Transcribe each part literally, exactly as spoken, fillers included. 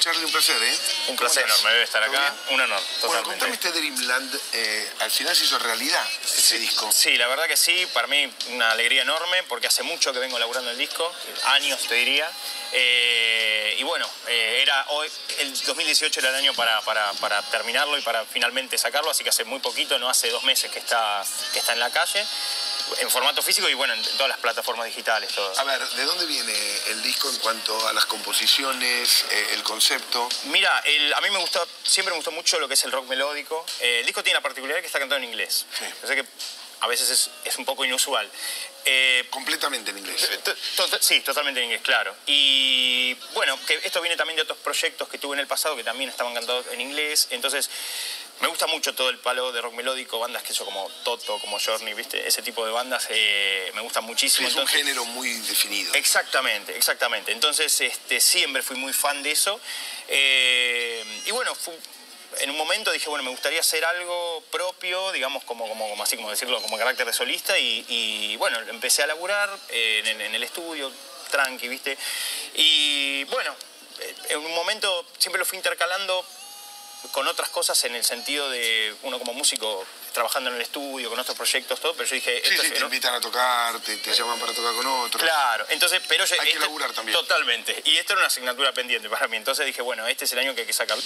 Charlie, un placer, ¿eh? Un placer enorme, debe estar acá. Un honor, totalmente. Bueno, contame este Dreamland, eh, al final se hizo realidad ese sí, disco. Sí, la verdad que sí, para mí una alegría enorme, porque hace mucho que vengo laburando el disco, años te diría. Eh, y bueno, eh, era hoy, el dos mil dieciocho era el año para, para, para terminarlo y para finalmente sacarlo, así que hace muy poquito, no hace dos meses que está, que está en la calle, en formato físico y bueno, en todas las plataformas digitales, todo. A ver, ¿de dónde viene el disco en cuanto a las composiciones, eh, el concepto? Mira, el, a mí me gustó, siempre me gustó mucho lo que es el rock melódico. Eh, el disco tiene la particularidad que está cantado en inglés. Sí. O sea que a veces es, es un poco inusual. Eh, Completamente en inglés. To, to, sí, totalmente en inglés, claro. Y bueno, que esto viene también de otros proyectos que tuve en el pasado que también estaban cantados en inglés. Entonces, me gusta mucho todo el palo de rock melódico, bandas que son como Toto, como Journey, ¿viste? Ese tipo de bandas eh, me gustan muchísimo. Sí, es Entonces, un género muy definido. Exactamente, exactamente. Entonces, este, siempre fui muy fan de eso. Eh, y bueno, fue, en un momento dije, bueno, me gustaría hacer algo propio, digamos, como, como, como así como decirlo, como carácter de solista. Y, y bueno, empecé a laburar eh, en, en el estudio, tranqui, ¿viste? Y bueno, en un momento siempre lo fui intercalando con otras cosas en el sentido de uno como músico trabajando en el estudio, con otros proyectos, todo, pero yo dije... Sí, esto sí, es, te ¿no? invitan a tocar, te, te llaman para tocar con otros. Claro, entonces, pero... Yo, hay este, que laburar también. Totalmente, y esto era una asignatura pendiente para mí, entonces dije, bueno, este es el año que hay que sacarlo.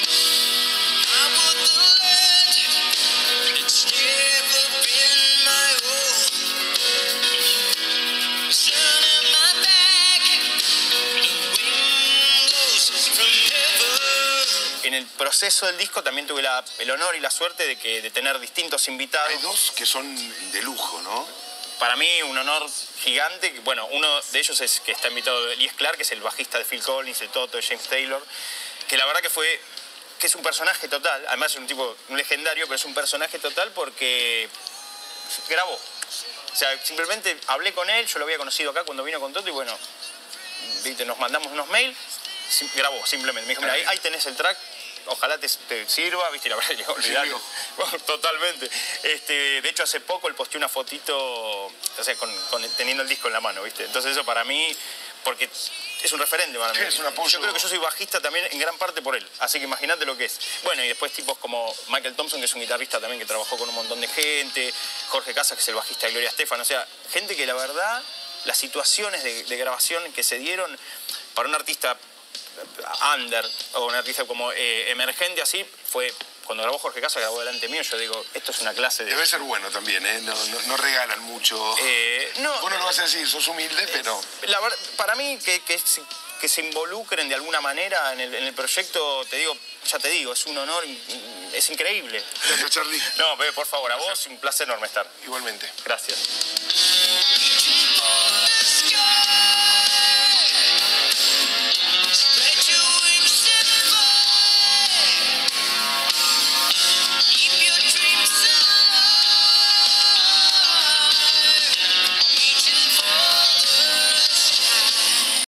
En el proceso del disco también tuve la, el honor y la suerte de, que, de tener distintos invitados. Hay dos que son de lujo, ¿no? Para mí un honor gigante. Bueno, uno de ellos es que está invitado Elias Clark, que es el bajista de Phil Collins, de Toto, de James Taylor, que la verdad que fue, que es un personaje total, además es un tipo un legendario, pero es un personaje total porque grabó. O sea, simplemente hablé con él, yo lo había conocido acá cuando vino con Toto y bueno, ¿viste? Nos mandamos unos mails, grabó simplemente. Me dijo, mira, ahí, ahí tenés el track. Ojalá te, te sirva, viste, la verdad que olvidarlo. Totalmente. Este, de hecho, hace poco él posteó una fotito, o sea, con, con, teniendo el disco en la mano, viste. Entonces eso para mí, porque es un referente para mí. Sí, es un apoyo. Yo creo que yo soy bajista también en gran parte por él, así que imagínate lo que es. Bueno, y después tipos como Michael Thompson, que es un guitarrista también que trabajó con un montón de gente, Jorge Casas, que es el bajista de Gloria Estefan, o sea, gente que la verdad, las situaciones de, de grabación que se dieron para un artista under o un artista como eh, emergente así, fue cuando grabó Jorge Casas, grabó delante mío, yo digo, esto es una clase de... Debe ser bueno también, ¿eh? No, no, no regalan mucho. Eh, no, Vos no lo vas a decir, sos humilde, eh, pero... La verdad, para mí, que, que, que se involucren de alguna manera en el, en el proyecto, te digo, ya te digo, es un honor, es increíble. Gracias, Charlie. No, por favor, a vos, un placer enorme estar. Igualmente. Gracias.